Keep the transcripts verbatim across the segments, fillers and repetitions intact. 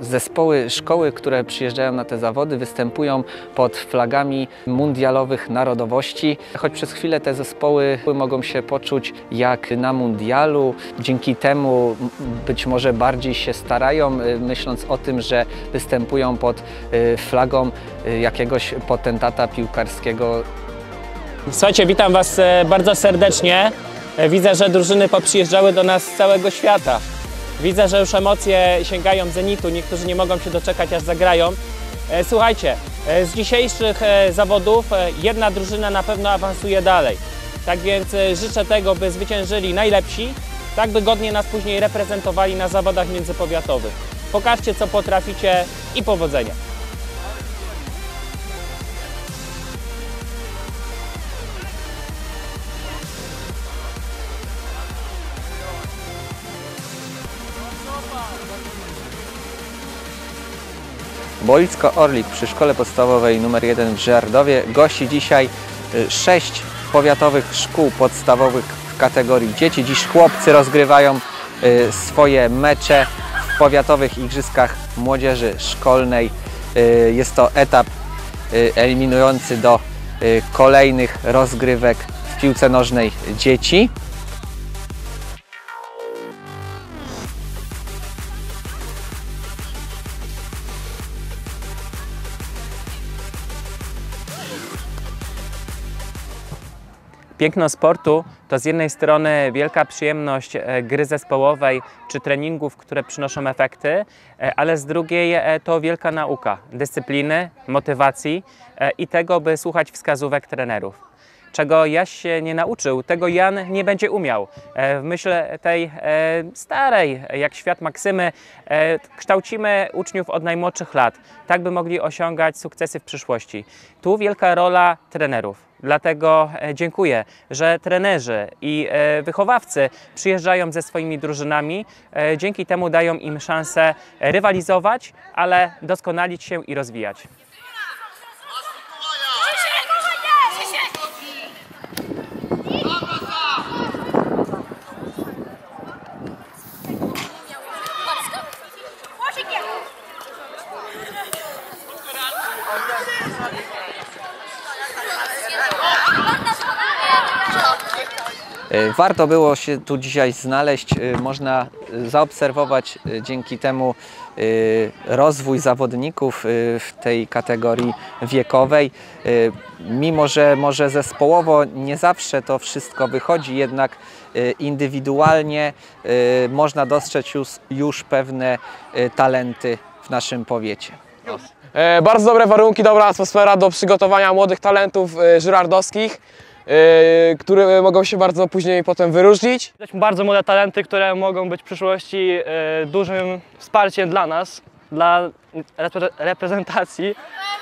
Zespoły szkoły, które przyjeżdżają na te zawody, występują pod flagami mundialowych narodowości. Choć przez chwilę te zespoły mogą się poczuć jak na mundialu, dzięki temu być może bardziej się starają, myśląc o tym, że występują pod flagą jakiegoś potentata piłkarskiego. Słuchajcie, witam Was bardzo serdecznie. Widzę, że drużyny poprzyjeżdżały do nas z całego świata. Widzę, że już emocje sięgają zenitu, niektórzy nie mogą się doczekać, aż zagrają. Słuchajcie, z dzisiejszych zawodów jedna drużyna na pewno awansuje dalej. Tak więc życzę tego, by zwyciężyli najlepsi, tak by godnie nas później reprezentowali na zawodach międzypowiatowych. Pokażcie, co potraficie i powodzenia. Boisko Orlik przy Szkole Podstawowej numer jeden w Żyrardowie gości dzisiaj sześć powiatowych szkół podstawowych w kategorii dzieci. Dziś chłopcy rozgrywają swoje mecze w powiatowych igrzyskach młodzieży szkolnej. Jest to etap eliminujący do kolejnych rozgrywek w piłce nożnej dzieci. Piękno sportu to z jednej strony wielka przyjemność gry zespołowej czy treningów, które przynoszą efekty, ale z drugiej to wielka nauka dyscypliny, motywacji i tego, by słuchać wskazówek trenerów. Czego Jaś się nie nauczył, tego Jan nie będzie umiał. W myśl tej starej, jak świat maksymy, kształcimy uczniów od najmłodszych lat, tak by mogli osiągać sukcesy w przyszłości. Tu wielka rola trenerów. Dlatego dziękuję, że trenerzy i wychowawcy przyjeżdżają ze swoimi drużynami. Dzięki temu dają im szansę rywalizować, ale doskonalić się i rozwijać. Warto było się tu dzisiaj znaleźć, można zaobserwować dzięki temu rozwój zawodników w tej kategorii wiekowej. Mimo że może zespołowo nie zawsze to wszystko wychodzi, jednak indywidualnie można dostrzec już, już pewne talenty w naszym powiecie. Bardzo dobre warunki, dobra atmosfera do przygotowania młodych talentów żyrardowskich, które mogą się bardzo później potem wyróżnić. Bardzo młode talenty, które mogą być w przyszłości dużym wsparciem dla nas, dla reprezentacji.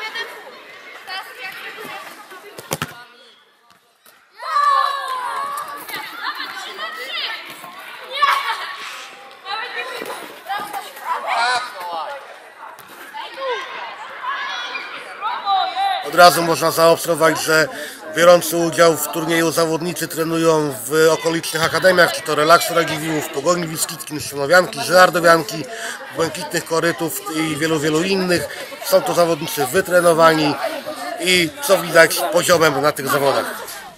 Od razu można zaobserwować, że biorący udział w turnieju zawodnicy trenują w okolicznych akademiach, czy to Relaksu Radziwiłłów, Pogoni Wiskickim, Szymowianki, Żyrardowianki, Błękitnych Korytów i wielu, wielu innych. Są to zawodnicy wytrenowani i co widać poziomem na tych zawodach.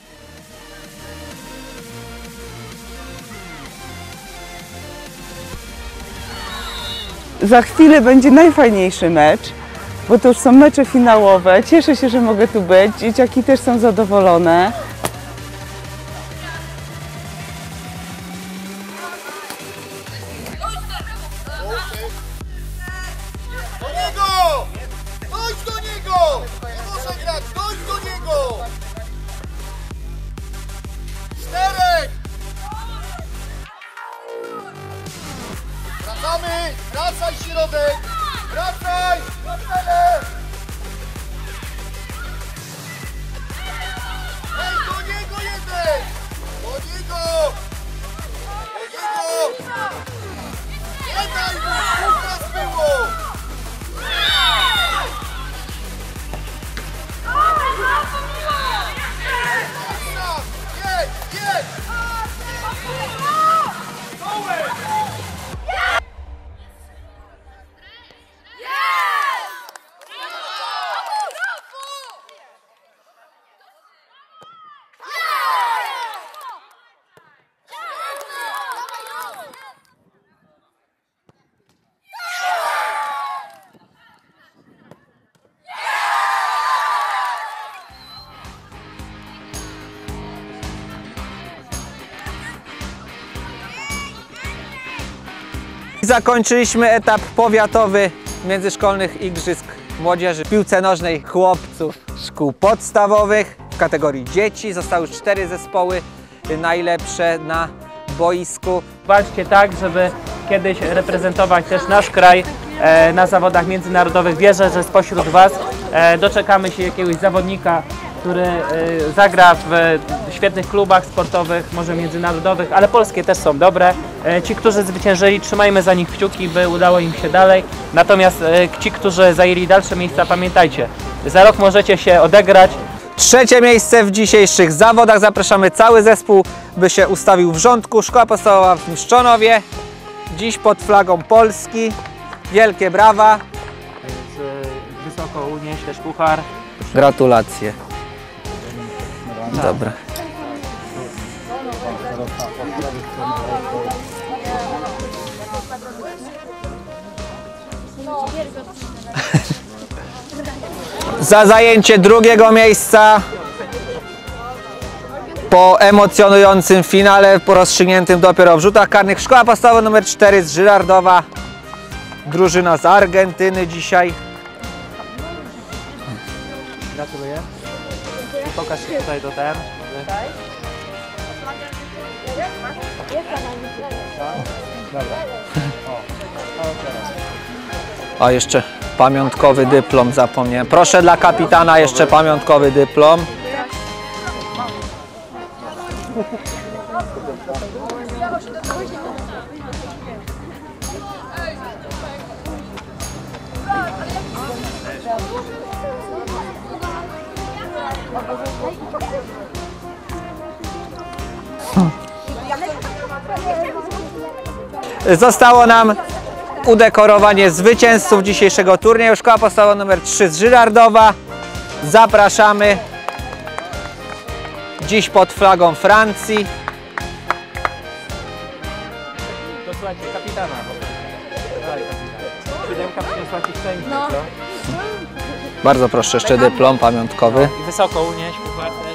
Za chwilę będzie najfajniejszy mecz, bo to już są mecze finałowe. Cieszę się, że mogę tu być. Dzieciaki też są zadowolone. Do niego! Dojdź do niego! Nie może grać! Dojdź do niego! Czterech! Wracamy! Wracaj, środek! Wracaj! Wracaj! Ej, do niego jeden! Do niego! Do niego! Nie daj mu! Dwóch nas było! Jedź! Jedź! Zakończyliśmy etap powiatowy międzyszkolnych igrzysk młodzieży w piłce nożnej chłopców szkół podstawowych. W kategorii dzieci zostały już cztery zespoły najlepsze na boisku. Walczcie tak, żeby kiedyś reprezentować też nasz kraj e, na zawodach międzynarodowych. Wierzę, że spośród Was e, doczekamy się jakiegoś zawodnika, który e, zagra w świetnych klubach sportowych, może międzynarodowych, ale polskie też są dobre. E, ci, którzy zwyciężyli, trzymajmy za nich kciuki, by udało im się dalej. Natomiast e, ci, którzy zajęli dalsze miejsca, pamiętajcie, za rok możecie się odegrać. Trzecie miejsce w dzisiejszych zawodach. Zapraszamy cały zespół, by się ustawił w rządku. Szkoła podstawowa w Miszczonowie. Dziś pod flagą Polski. Wielkie brawa. Wysoko unieść też puchar. Gratulacje. Dobra. Za zajęcie drugiego miejsca po emocjonującym finale, po rozstrzygniętym dopiero w rzutach karnych, szkoła podstawowa numer cztery z Żyrardowa. Drużyna z Argentyny dzisiaj. Gratuluję. Pokaż się tutaj do ten. O, jeszcze pamiątkowy dyplom zapomniałem. Proszę dla kapitana jeszcze pamiątkowy dyplom. Zostało nam udekorowanie zwycięzców dzisiejszego turnieju. Szkoła podstawowa numer trzy z Żyrardowa. Zapraszamy. Dziś pod flagą Francji. Dosłajcie kapitana. Siódemka przyniosła Ci szczęście, No. co? Bardzo proszę, jeszcze dyplom pamiątkowy. I wysoko unieść puchar też.